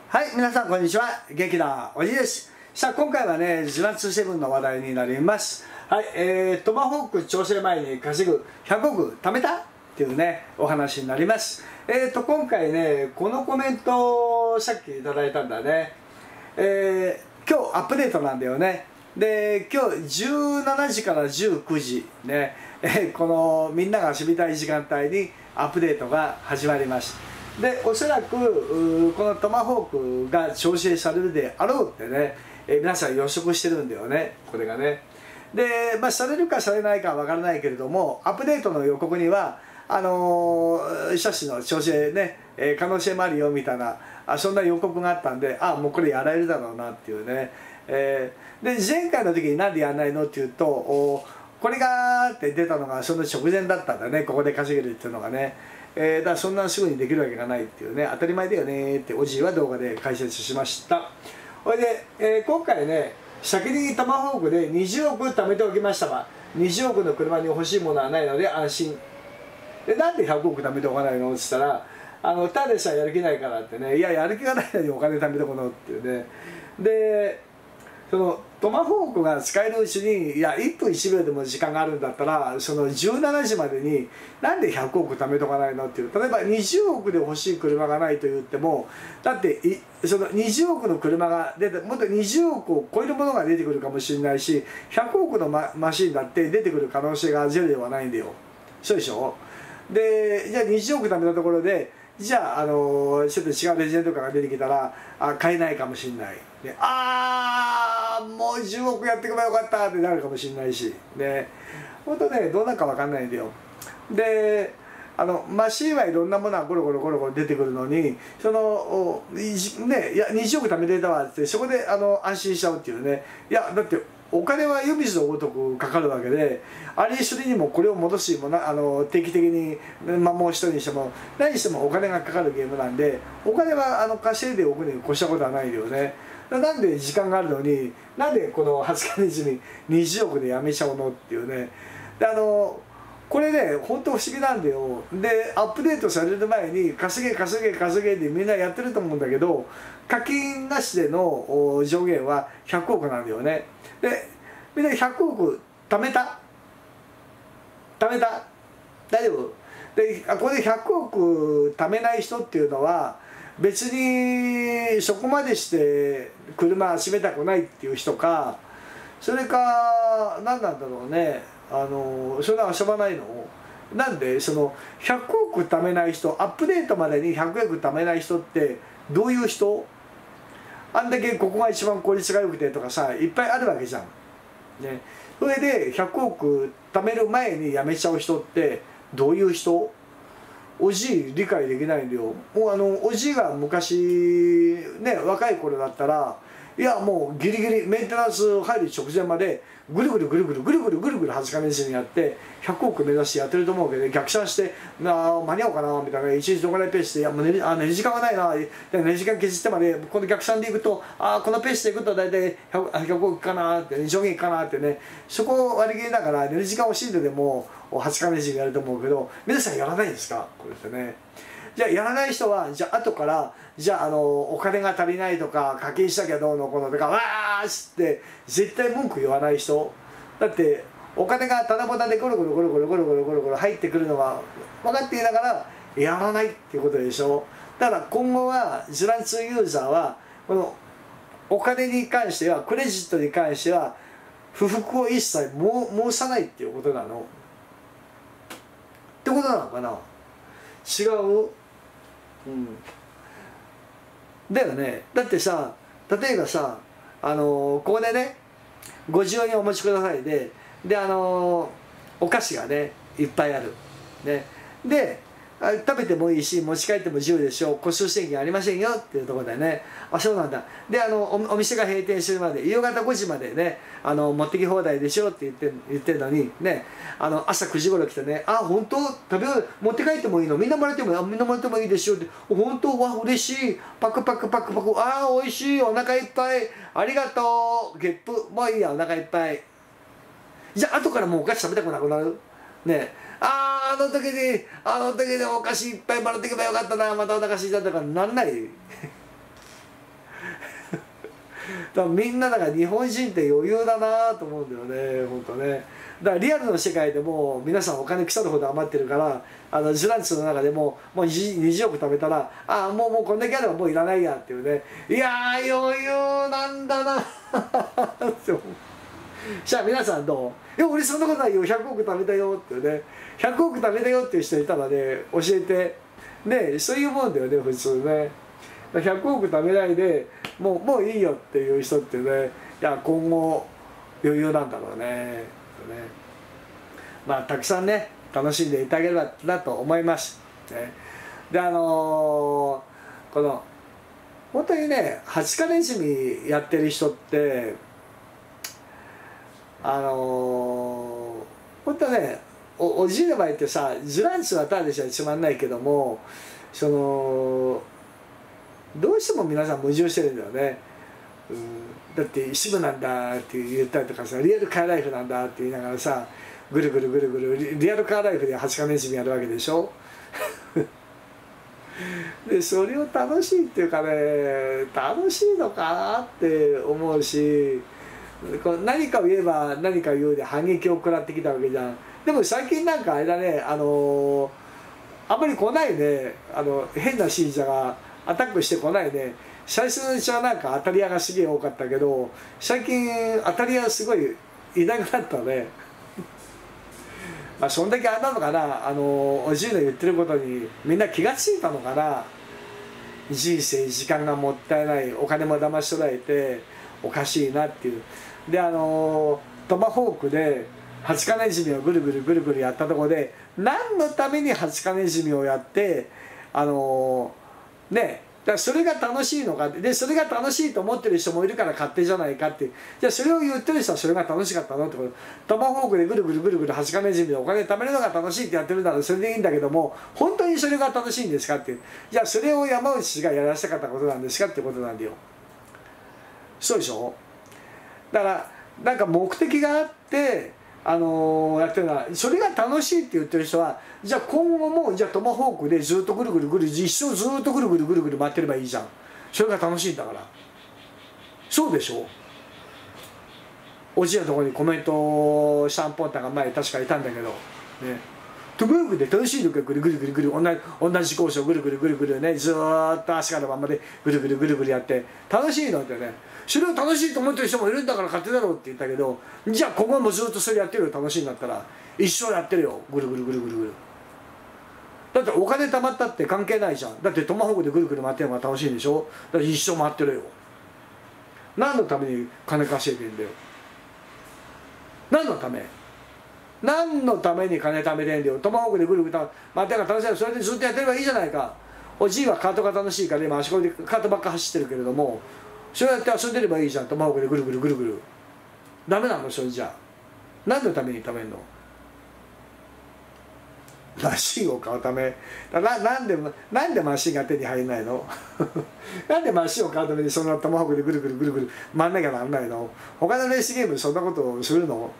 はい、皆さんこんにちは。元気なおじです。さあ、今回はね、ジュラ2-7の話題になります。はい、トマホーク調整前に稼ぐ100億貯めたっていうね、お話になります。今回ね、このコメントをさっきいただいたんだね。今日アップデートなんだよね。で、今日17時から19時ね、このみんなが遊びたい時間帯にアップデートが始まります。で、おそらくこのトマホークが調整されるであろうってね、皆さん予測してるんだよね、これがね。で、されるかされないかはわからないけれども、アップデートの予告には車種の調整ね、可能性もあるよみたいな、そんな予告があったんで、もうこれやられるだろうなっていうね。で、前回の時になんでやらないのっていうと、これがって出たのがその直前だったんだね、ここで稼げるっていうのがね。だからそんなすぐにできるわけがないっていうね、当たり前だよねっておじいは動画で解説しました。それで、今回ね、先にトマホークで20億貯めておきましたが、20億の車に欲しいものはないので安心。で、なんで100億貯めておかないのって言ったら、ただでさえやる気ないからってね、いや、やる気がないのにお金貯めておくのっていうね。で、そのトマホークが使えるうちに、いや、1分1秒でも時間があるんだったら、その17時までになんで100億貯めとかないのっていう。例えば20億で欲しい車がないと言っても、だってその20億の車が出て、もっと20億を超えるものが出てくるかもしれないし、100億のマシンだって出てくる可能性がゼロではないんだよ。そうでしょ。で、じゃあ20億貯めたところで、じゃあ、ちょっと違うレジェンドカーが出てきたら、買えないかもしれない。で、もう10億やってくればよかったってなるかもしれないし。で、本当ね、どうなるか分かんないんだよ。で、マシンはいろんなものがゴロゴロゴロゴロ出てくるのに、その、ね、いや、20億貯めてたわって、そこで安心しちゃうっていうね。いや、だって、お金は湯水のごとくかかるわけで、あれするにもこれを戻しも定期的に摩耗したにしても何してもお金がかかるゲームなんで、お金は稼いでおくに越したことはないよね。なんで時間があるのに、なんでこの20日に20億でやめちゃうのっていうね。でこれね、本当不思議なんだよ。で、アップデートされる前に稼げ稼げ稼げでみんなやってると思うんだけど、課金なしでの上限は100億なんだよね。で、みんな100億貯めた大丈夫で、ここで100億貯めない人っていうのは、別にそこまでして車閉めたくないっていう人か、それか、何なんだろうね。そんな遊ばないのなんでその100億貯めない人、アップデートまでに100億貯めない人ってどういう人？あんだけここが一番効率が良くてとかさ、いっぱいあるわけじゃん。ね、それで100億貯める前に辞めちゃう人ってどういう人？おじい理解できないんだよ。もうおじいが昔ね、若い頃だったら、いやもうギリギリメンテナンス入る直前までぐるぐるぐるぐるぐるぐるぐるぐる20日目にやって100億目指してやってると思うけど、逆算して間に合うかなみたいな、一日どこらいペースで、いやもう寝る時間がないな、寝る時間削ってまでこの逆算でいくと、このペースでいくと大体100億かなって、上限かなってね、そこを割り切りながら寝る時間を惜しんででも20日目にやると思うけど、皆さんやらないんですかこれってね。じゃあやらない人は、じゃあ後からじゃあお金が足りないとか課金したきゃどうのこうのとかわーって絶対文句言わない人だって、お金がただぼたでゴロゴロゴロゴロゴロゴロゴロゴロ入ってくるのは分かっていながらやらないっていうことでしょ。だから今後はジュラン2ユーザーはこのお金に関しては、クレジットに関しては不服を一切申さないっていうことなのってことなのかな。違う？だよね。だってさ、例えばさ、ここでね、ご自由にお持ちくださいで、お菓子がね、いっぱいある。ね。で、食べてもいいし、持ち帰っても自由でしょう。個数制限ありませんよっていうところでね。そうなんだ。で、お店が閉店するまで、夕方5時までね、持ってき放題でしょって言ってるのに、ね、朝9時頃来てね、本当持って帰ってもいいのみんなもらってもいいですよって、本当わ、嬉しい。パクパクパクパク、美味しい。お腹いっぱい。ありがとう。ゲップ。もういいや、お腹いっぱい。じゃあ、後からもうお菓子食べたくなくなるね。あの時にお菓子いっぱいもらってけばよかったな、またお腹空いちゃったからなんないだからみんなだから日本人って余裕だなと思うんだよね、本当ね。だからリアルの世界でも皆さんお金腐るほど余ってるから、ジュランツの中でももう20億貯めたら、ああもうこんだけあればもういらないやっていうね、いやー余裕なんだなって思う。じゃあ皆さんどう？いや俺そんなことないよ、100億貯めたよってね、100億貯めたよっていう人いたらね教えてね、そういうもんだよね普通ね。100億貯めないでもういいよっていう人ってね、いや今後余裕なんだろうね。まあたくさんね楽しんでいただければなと思います。ね、でこの本当にね8カネズミやってる人って本当はねおじいの場合ってさ、ジュランツはただでしょつまんないけども、どうしても皆さん矛盾してるんだよね。だって支部なんだって言ったりとかさ、リアルカーライフなんだって言いながらさ、ぐるぐるぐるぐるリアルカーライフで8カネズミやるわけでしょでそれを楽しいっていうかね、楽しいのかなって思うし、何かを言えば何か言うで反撃を食らってきたわけじゃん。でも最近なんかあれだね、あんまり来ないね、変な信者がアタックしてこないね。最初のうちはなんか当たり屋がすげえ多かったけど、最近当たり屋すごいいなくなったねまあそんだけあれなのかな、おじいの言ってることにみんな気がついたのかな。人生時間がもったいない、お金も騙し取られておかしいなっていう。でトマホークで8カネズミをぐるぐるぐるぐるやったところで、何のために8カネズミをやってね、だからそれが楽しいのかで、それが楽しいと思ってる人もいるから勝手じゃないかって、じゃあそれを言ってる人はそれが楽しかったのってこと。トマホークでぐるぐるぐるぐる8カネズミでお金貯めるのが楽しいってやってるならそれでいいんだけども、本当にそれが楽しいんですかっていう、じゃあそれを山内氏がやらせたかったことなんですかってことなんだよ。そうでしょ。だからなんか目的があってやってるのは、それが楽しいって言ってる人は、じゃあ今後もじゃあトマホークでずっとぐるぐるぐる一生ずっとぐるぐるぐるぐる回ってればいいじゃん。それが楽しいんだから。そうでしょ。おじいのところにコメントシャンポンタが前確かいたんだけどね、トマホークで楽しいのか、ぐるぐるぐるぐる同じコースをぐるぐるぐるぐるね、ずーっと足からまんまでぐるぐるぐるぐるやって楽しいのってね、それを楽しいと思ってる人もいるんだから勝手だろうって言ったけど、じゃあ今後もずっとそれやってるよ、楽しいんだったら一生やってるよ、ぐるぐるぐるぐるぐる。だってお金貯まったって関係ないじゃん。だってトマホークでぐるぐる回ってるのが楽しいんでしょ。だって一生回ってるよ。何のために金稼いでんだよ。何のために金貯めてんだよ。トマホークでぐるぐる回ってるから楽しい。それでずっとやってればいいじゃないか。おじいはカートが楽しいから今あそこでカートばっか走ってるけれども、それやって遊んでればいいじゃん。トマホークでぐるぐるぐるぐる。ダメなのそれじゃ。何のために貯めんの。マシンを買うため。なんでマシンが手に入らないのなんでマシンを買うためにそんなトマホークでぐるぐるぐるぐる回んなきゃならないの。他のレースゲームでそんなことをするの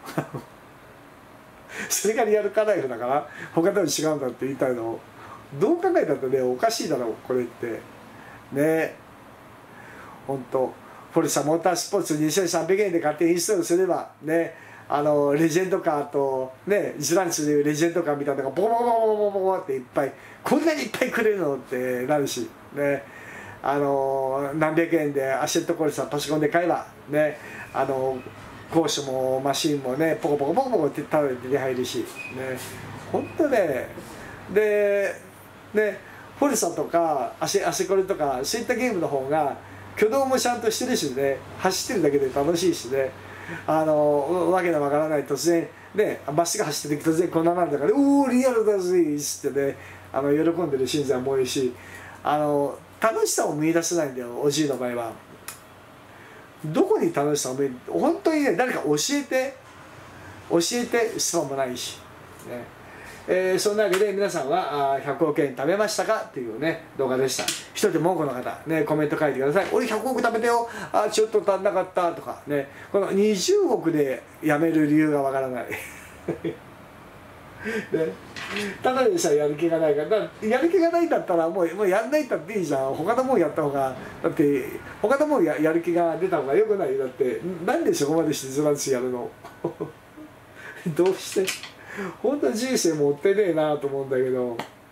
それがリアルカーライフだから他とは違うんだって言いたいの。どう考えたってねおかしいだろうこれってね。本当フォルツァモータースポーツ2300円で買ってインストールすればね、レジェンドカーとねジュランツでいうレジェンドカーみたいなのがボコボコボコボコボコっていっぱい、こんなにいっぱいくれるのってなるしね、何百円でアシェットコルサパソコンで買えばね、コースもマシンもねポコポコポコポコってタダで手に入るしね、本当ね。でフォルツァとかアシコルとかそういったゲームの方が挙動もちゃんとしてるしね、走ってるだけで楽しいしね、わけのわからない突然ねまっすぐ走ってる時突然こんななんだから「おおリアルだぜ」ってね喜んでる信者も多いし、楽しさを見出せないんだよおじいの場合は。どこに楽しさを見本当にね誰か教えて質問もないしね。そんなわけで皆さんは100億円食べましたかっていうね動画でした。一人で文句の方、ね、コメント書いてください。俺100億食べてよ、ちょっと足んなかったとかね、この20億でやめる理由がわからないね。 ただでさえやる気がないから、やる気がないんだったらもうやんないったっていいじゃん。他のもんやった方が、だって他のもんやる気が出た方がよくない。だってなんでそこまでしてズランツやるのどうして、本当に人生もったいねえなと思うんだけど、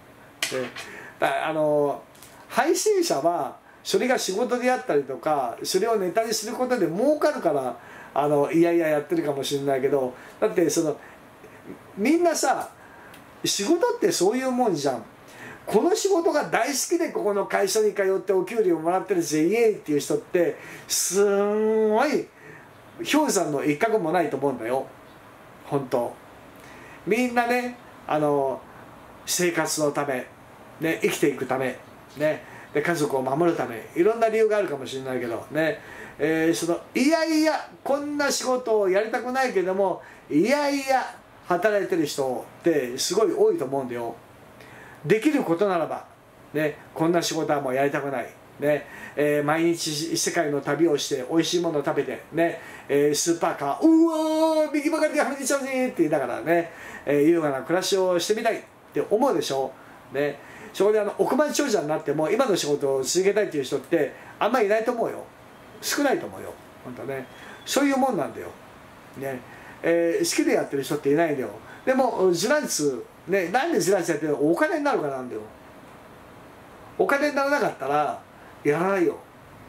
配信者はそれが仕事であったりとか、それをネタにすることで儲かるからいやいややってるかもしれないけど、だってみんなさ、仕事ってそういうもんじゃん。この仕事が大好きでここの会社に通ってお給料もらってるぜイエーイっていう人ってすんごい氷山の一角もないと思うんだよ。本当みんなね、生活のため、ね、生きていくため、ね、で家族を守るため、いろんな理由があるかもしれないけどね、いやいやこんな仕事をやりたくないけどもいやいや働いてる人ってすごい多いと思うんだよ。できることならば、ね、こんな仕事はもうやりたくない、ね毎日世界の旅をして美味しいものを食べて、ねスーパーカーうわー右ばかりではみ出ちゃうぜって言いながらね、優雅な暮らしをしてみたいって思うでしょ。ね、そこで億万長者になっても今の仕事を続けたいっていう人ってあんまりいないと思うよ。少ないと思うよ本当ね。そういうもんなんだよ、ね好きでやってる人っていないんだよ。でもズランツ、ね、なんでズランツやってるの？お金になるからなんだよ。お金にならなかったらやらないよ。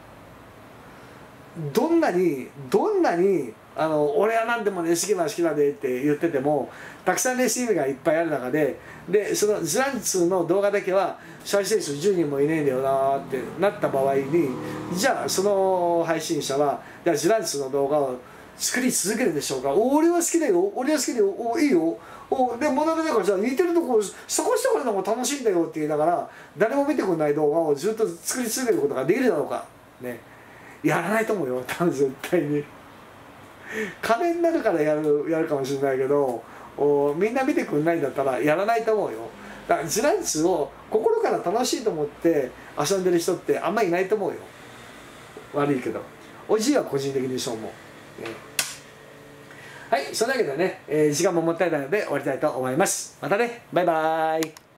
どんなに俺は何でもね好きな好きだでって言っててもたくさんレシーブがいっぱいある中でそのズランツの動画だけは再生数10人もいねえんだよなってなった場合に、じゃあその配信者はじゃあズランツの動画を作り続けるでしょうか。俺は好きだよ、俺は好きだよ、いいよ、でもだからじゃあ似てるとこ探してくるのも楽しいんだよって言いながら誰も見てくれない動画をずっと作り続けることができるだろうかね。やらないと思うよ多分絶対に。金になるからやるかもしれないけどみんな見てくれないんだったらやらないと思うよ。だからズランツを心から楽しいと思って遊んでる人ってあんまりいないと思うよ。悪いけどおじいは個人的にそう思う、ね。はい、そんなわけでね、時間ももったいないので終わりたいと思います。またね、バイバーイ。